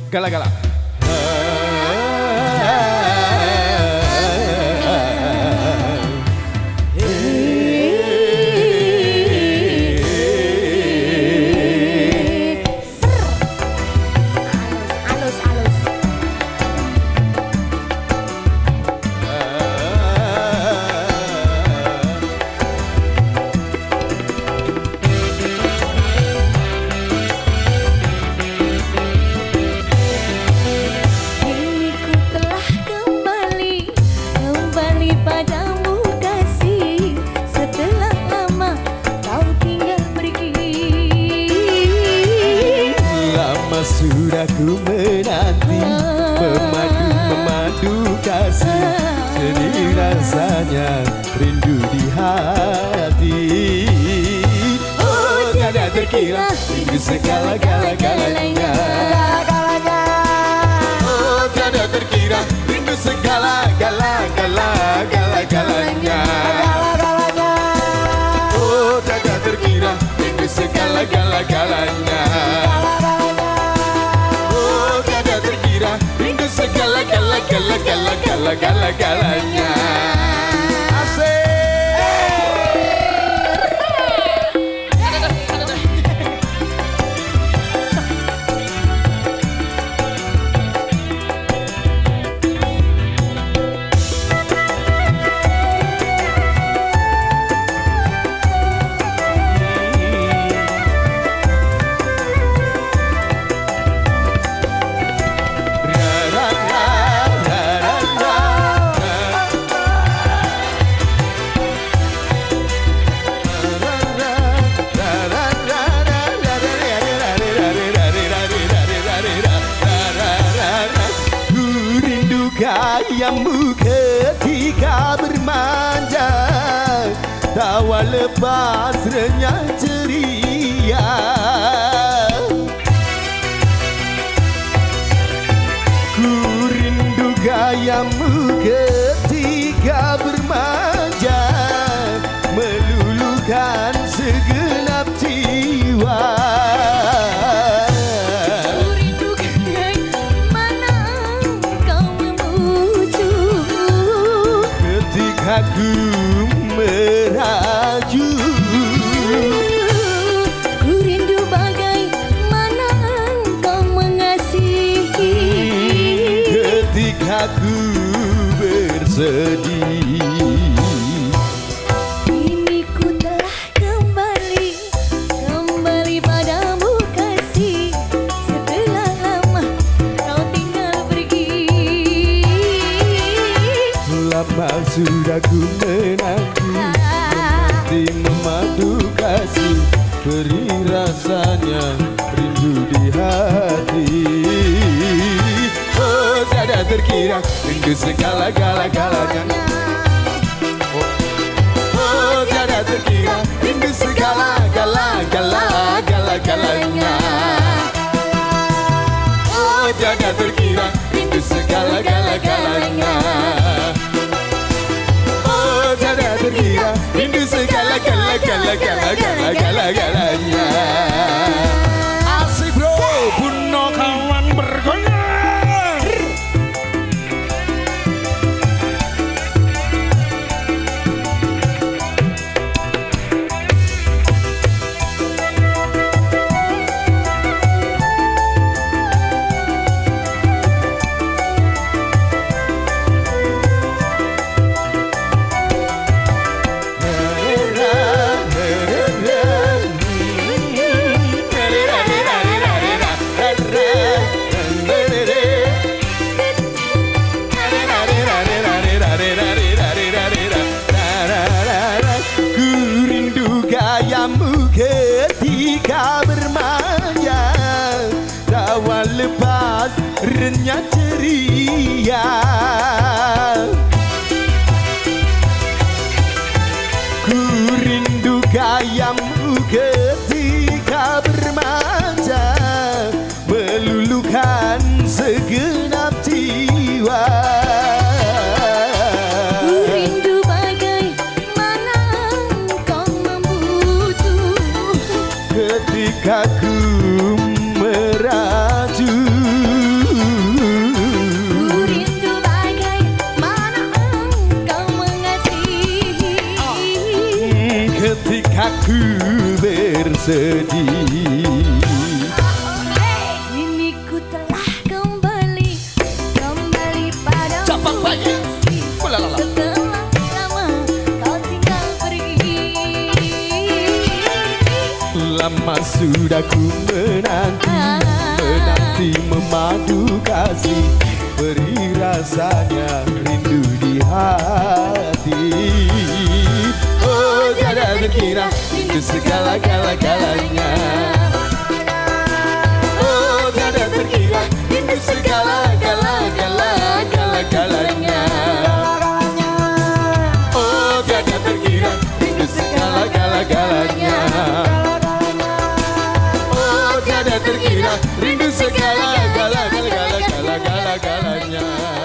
Gala-gala. Sudah ku menanti memadu kasih, sedih rasanya rindu di hati. Oh tiada terkira rindu segala-galanya. Oh tiada terkira rindu segala-galanya. Oh tiada terkira rindu segala-galanya. Rindu segala-galanya. Asik. Gayamu ketika bermanja, tawa lepas renyah ceria. Ku rindu gayamu ketika bermanja, meluluhkan segenap jiwa. Aku meraju, ku rindu bagaimana kau mengasihi ketika ku bersedih. Kini ku telah kembali padamu kasih, setelah lama kau tinggal pergi. Lama sudah ku menanti memadu kasih, beri rasanya rindu di hati. Oh tiada terkira rindu segala-galanya. Oh tiada terkira rindu segala-galanya. Oh tiada terkira rindu segala-galanya. Tiada terkira rindu segala-galanya. Asik bro, buno kawan bergoyang. Ketika bermanja, tawa lepas renyah ceria. Ku rindu gayamu ketika bermanja, meluluhkan segenap jiwa. Ketika ku meraju, sedih. Kini ku telah kembali padamu. Cabang bayi. Walalala. Setelah lama kau tinggal pergi. Lama sudah ku menanti memadu kasih, beri rasanya rindu di hati. Oh tiada terkira rindu segala-galanya. Oh tiada terkira rindu segala-galanya. Oh tiada terkira rindu segala-galanya. Oh tiada terkira rindu segala-galanya.